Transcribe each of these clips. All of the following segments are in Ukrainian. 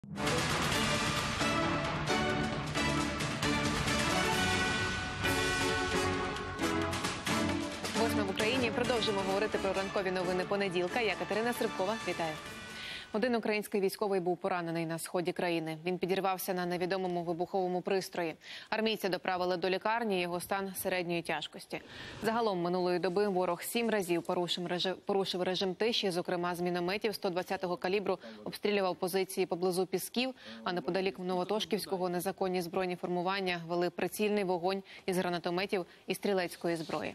В Україні продовжимо говорити про ранкові новини понеділка. Я Катерина Срибкова. Вітаю. Один український військовий був поранений на сході країни. Він підірвався на невідомому вибуховому пристрої. Армійця доправили до лікарні, його стан середньої тяжкості. Загалом минулої доби ворог 7 разів порушив режим тиші, зокрема з мінометів 120-го калібру обстрілював позиції поблизу Пісків, а неподалік Новотошківського незаконні збройні формування вели прицільний вогонь із гранатометів і стрілецької зброї.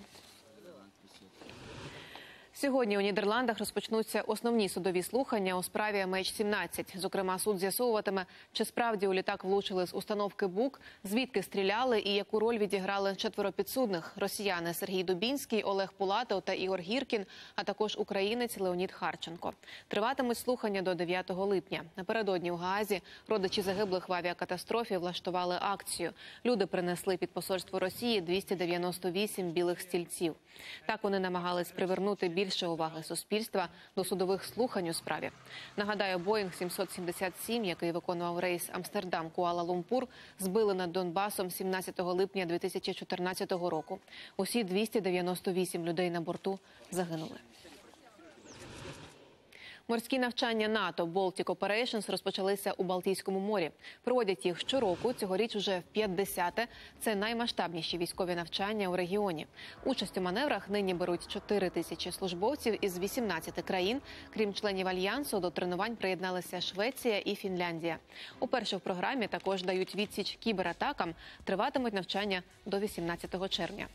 Сьогодні у Нідерландах розпочнуться основні судові слухання у справі MH17. Зокрема, суд з'ясовуватиме, чи справді у літак влучили з установки БУК, звідки стріляли і яку роль відіграли 4 підсудних – росіяни Сергій Дубінський, Олег Пулатов та Ігор Гіркін, а також українець Леонід Харченко. Триватимуть слухання до 9 липня. Напередодні у Гаазі родичі загиблих в авіакатастрофі влаштували акцію. Люди принесли під посольство Росії 298 білих стільців. Так вони намагались привернути більше уваги суспільства до судових слухань у справі. Нагадаю, Боїнг 777, який виконував рейс Амстердам-Куала-Лумпур, збили над Донбасом 17 липня 2014 року. Усі 298 людей на борту загинули. Морські навчання НАТО Baltic Operations розпочалися у Балтійському морі. Проводять їх щороку, цьогоріч уже в 50-те. Це наймасштабніші військові навчання у регіоні. Участь у маневрах нині беруть 4 тисячі службовців із 18 країн. Крім членів Альянсу, до тренувань приєдналися Швеція і Фінляндія. Уперше в програмі також дають відсіч кібератакам. Триватимуть навчання до 18 червня.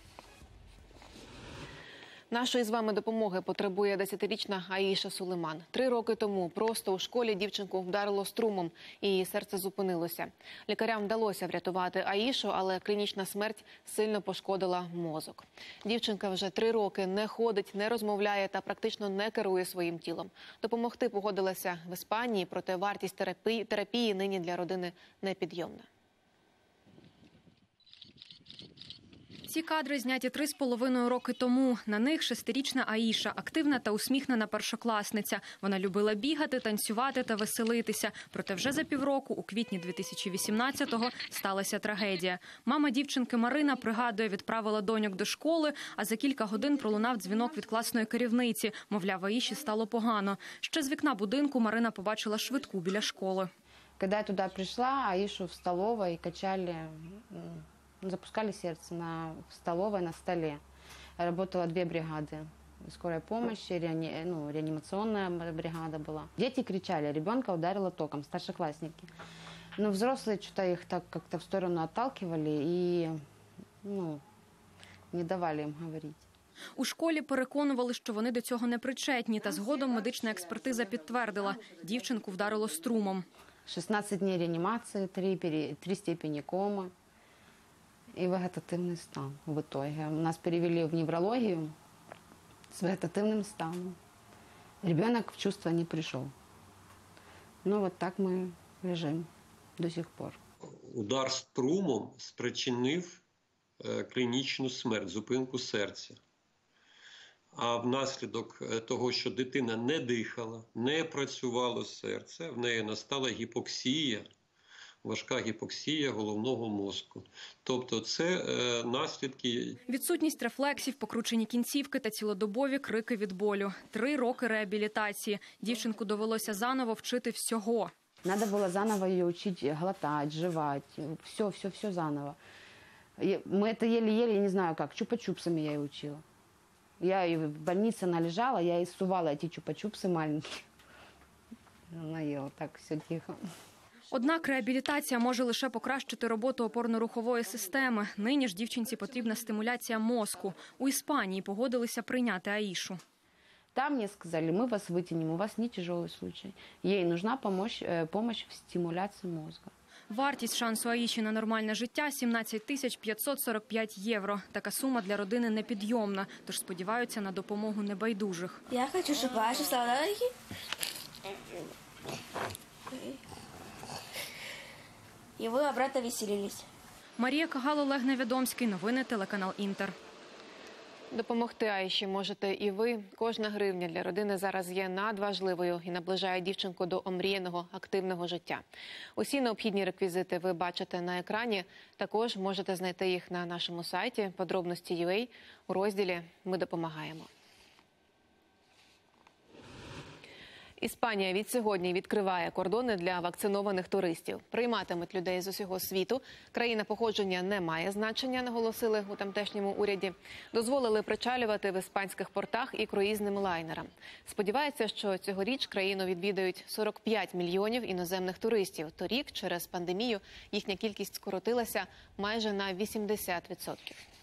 Нашої з вами допомоги потребує 10-річна Аїша Сулейман. 3 роки тому просто у школі дівчинку вдарило струмом, і її серце зупинилося. Лікарям вдалося врятувати Аїшу, але клінічна смерть сильно пошкодила мозок. Дівчинка вже 3 роки не ходить, не розмовляє та практично не керує своїм тілом. Допомогти погодилася в Іспанії, проте вартість терапії нині для родини непідйомна. Ці кадри зняті 3,5 роки тому. На них 6-річна Аїша, активна та усміхнена першокласниця. Вона любила бігати, танцювати та веселитися. Проте вже за півроку, у квітні 2018-го, сталася трагедія. Мама дівчинки Марина, пригадує, відправила доньок до школи, а за кілька годин пролунав дзвінок від класної керівниці. Мовляв, Аїші стало погано. Ще з вікна будинку Марина побачила швидку біля школи. Коли я туди прийшла, Аїшу в столовій качали... Запускали сердце в столовой, на столе. Работало 2 бригады. Скорой помощи, реанимационная бригада была. Дети кричали, ребенка ударило током, старшеклассники. Но взрослые что-то их так как-то в сторону отталкивали и не давали им говорить. У школі переконували, що вони до цього не причетні, та згодом медична експертиза підтвердила – дівчинку вдарило струмом. 16 днів реанімації, 3 степені коми. И вегетативный стан в итоге. Нас перевели в неврологию с вегетативным станом. Ребенок в чувство не пришел. Вот так мы лежим до сих пор. Удар струмом спричинив клінічну смерть, зупинку серця. А внаслідок того, що дитина не дихала, не працювало серце, в неї настала гіпоксія, важка гіпоксія головного мозку. Тобто це наслідки. Відсутність рефлексів, покручені кінцівки та цілодобові крики від болю. 3 роки реабілітації. Дівчинку довелося заново вчити всього. Надо було заново її вчити глотати, жевати, все заново. Ми це еле-еле, я не знаю як, чупа-чупсами я її вчила. В больнице она лежала, я ей сувала эти чупа-чупсы маленькие. Она ела так, все тихо. Однак реабілітація може лише покращити роботу опорно-рухової системи. Нині ж дівчинці потрібна стимуляція мозку. У Іспанії погодилися прийняти Аїшу. Там мне сказали, мы вас вытянем, у вас не тяжелый случай. Ей нужна помощь в стимуляции мозга. Вартість шансу Аїші на нормальне життя – 17 545 євро. Така сума для родини непідйомна, тож сподіваються на допомогу небайдужих. Я хочу, щоб Аїша стала на ноги. І ви обратно веселились. Марія Кагал, Олег Невідомський. Новини телеканал Інтер. Допомогти Аїші можете і ви. Кожна гривня для родини зараз є надважливою і наближає дівчинку до омріяного активного життя. Усі необхідні реквізити ви бачите на екрані. Також можете знайти їх на нашому сайті подробності.ua у розділі «Ми допомагаємо». Іспанія від сьогодні відкриває кордони для вакцинованих туристів. Прийматимуть людей з усього світу. Країна походження не має значення, наголосили у тамтешньому уряді. Дозволили причалювати в іспанських портах і круїзним лайнерам. Сподіваються, що цьогоріч країну відвідають 45 мільйонів іноземних туристів. Торік, через пандемію, їхня кількість скоротилася майже на 80%.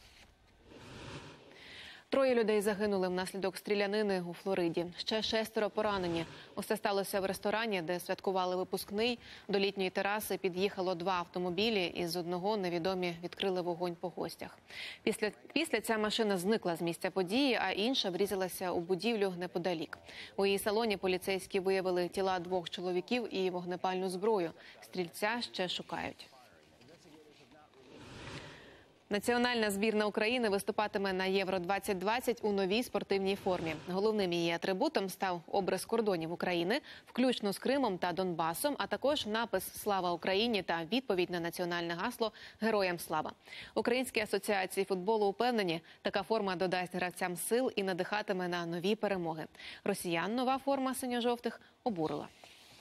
3 людей загинули внаслідок стрілянини у Флориді. Ще 6 поранені. Усе сталося в ресторані, де святкували випускний. До літньої тераси під'їхало 2 автомобілі, і з одного невідомі відкрили вогонь по гостях. Після ця машина зникла з місця події, а інша врізалася у будівлю неподалік. У її салоні поліцейські виявили тіла 2 чоловіків і вогнепальну зброю. Стрільця ще шукають. Національна збірна України виступатиме на Євро-2020 у новій спортивній формі. Головним її атрибутом став образ кордонів України, включно з Кримом та Донбасом, а також напис «Слава Україні» та відповідь на національне гасло «Героям слава». Українські асоціації футболу упевнені, така форма додасть гравцям сил і надихатиме на нові перемоги. Росіян нова форма синьо-жовтих обурила.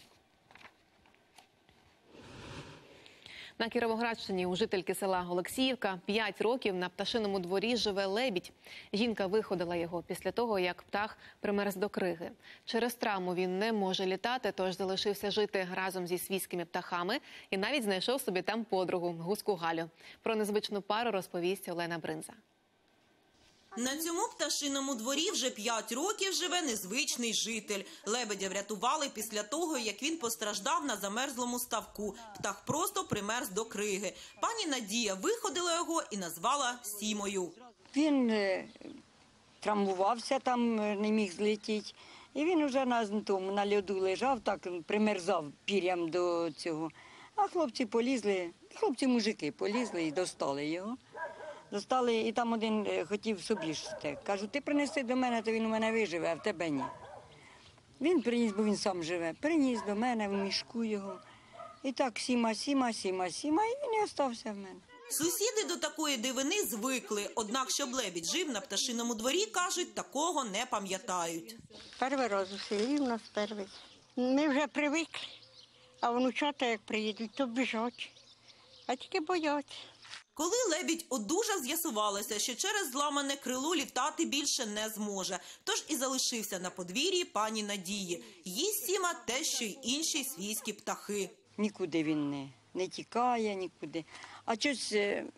На Кіровоградщині у жительки села Олексіївка 5 років на пташиному дворі живе лебідь. Жінка виходила його після того, як птах примерз до криги. Через травму він не може літати, тож залишився жити разом зі свійськими птахами і навіть знайшов собі там подругу – гуску Галю. Про незвичну пару розповість Олена Бринза. На цьому пташиному дворі вже 5 років живе незвичний житель. Лебедя врятували після того, як він постраждав на замерзлому ставку. Птах просто примерз до криги. Пані Надія виходила його і назвала Сімою. Він травмувався, там не міг злетіти. І він вже на льоду лежав, так примерзав пір'ям до цього. А хлопці-мужики полізли і достали його. Достали, і там один хотів собі жити. Кажу, ти принеси до мене, то він у мене виживе, а в тебе ні. Він приніс, бо він сам живе. Приніс до мене в мішку його. І так Сіма, і він і остався в мене. Сусіди до такої дивини звикли. Однак, щоб лебідь жив на пташиному дворі, кажуть, такого не пам'ятають. Перший раз у селі у нас перший. Ми вже привикли, а внучата, як приїдуть, то біжать, а тільки бояться. Коли лебідь одужав, з'ясувалося, що через зламане крило літати більше не зможе. Тож і залишився на подвір'ї пані Надії. Їсть Сіма те, що й інші свійські птахи. Нікуди він не тікає, нікуди. А щось,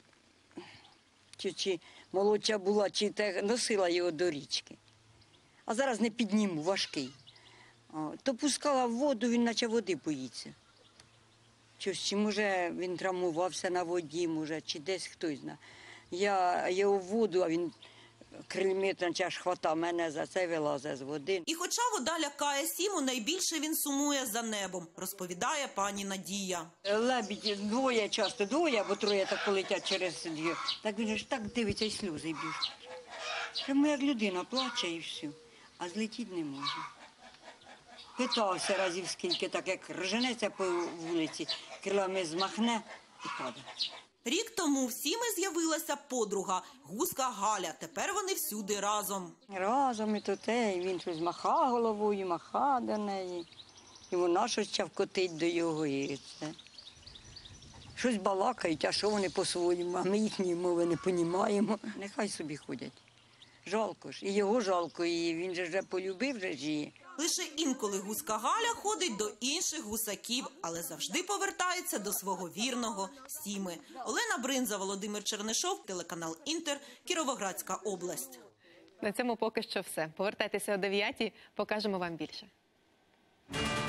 чи молодша була, чи носила його до річки. А зараз не підніму, важкий. То пускала в воду, він наче води боїться. Чи може він травмувався на воді, може, чи десь хтось знає. Я його в воду, а він крильми аж хватав мене за це, вилазить з води. І хоча вода лякає Сіму, найбільше він сумує за небом, розповідає пані Надія. Лебідь часто двоє, або троє так полетять через двір. Так він ж так дивиться, і сльози біжуть. Прямо як людина плаче і все, а злетіти не може. Питався разів скільки, так як рженеться по вулиці, крилами змахне і падає. Рік тому в Сіми з'явилася подруга – гуска Галя. Тепер вони всюди разом. Разом і то те, і він щось маха головою, маха до неї. І вона щось чавкотить до його, і це. Щось балакають, а що вони по-своєму, а ми їхньої мови не розуміємо. Нехай собі ходять. Жалко ж, і його жалко, і він же вже полюбив же ж її. Лише інколи гуска Галя ходить до інших гусаків, але завжди повертається до свого вірного Сіми. Олена Бринза, Володимир Чернишов, телеканал «Інтер», Кіровоградська область. На цьому поки що все. Повертайтеся о 9-й, покажемо вам більше.